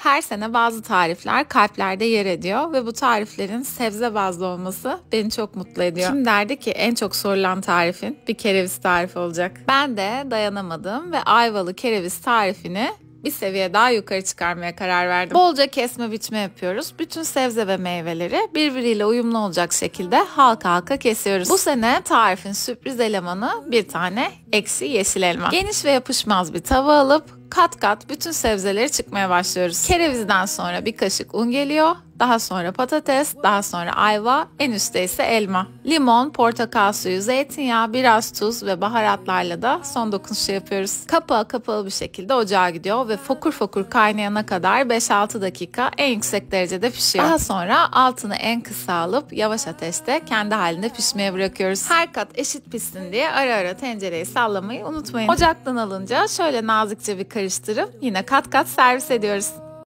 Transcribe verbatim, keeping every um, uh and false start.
Her sene bazı tarifler kalplerde yer ediyor ve bu tariflerin sebze bazlı olması beni çok mutlu ediyor. Kim derdi ki en çok sorulan tarifin bir kereviz tarifi olacak? Ben de dayanamadım ve ayvalı kereviz tarifini bir seviye daha yukarı çıkarmaya karar verdim. Bolca kesme biçme yapıyoruz. Bütün sebze ve meyveleri birbiriyle uyumlu olacak şekilde halka halka kesiyoruz. Bu sene tarifin sürpriz elemanı bir tane ekşi yeşil elma. Geniş ve yapışmaz bir tava alıp kat kat bütün sebzeleri çıkmaya başlıyoruz. Kerevizden sonra bir kaşık un geliyor. Daha sonra patates, daha sonra ayva, en üstte ise elma. Limon, portakal suyu, zeytinyağı, biraz tuz ve baharatlarla da son dokunuşu yapıyoruz. Kapağı kapalı bir şekilde ocağa gidiyor ve fokur fokur kaynayana kadar beş altı dakika en yüksek derecede pişiyor. Daha sonra altını en kısa alıp yavaş ateşte kendi halinde pişmeye bırakıyoruz. Her kat eşit pişsin diye ara ara tencereyi sallamayı unutmayın. Ocaktan alınca şöyle nazikçe bir karıştırıp yine kat kat servis ediyoruz.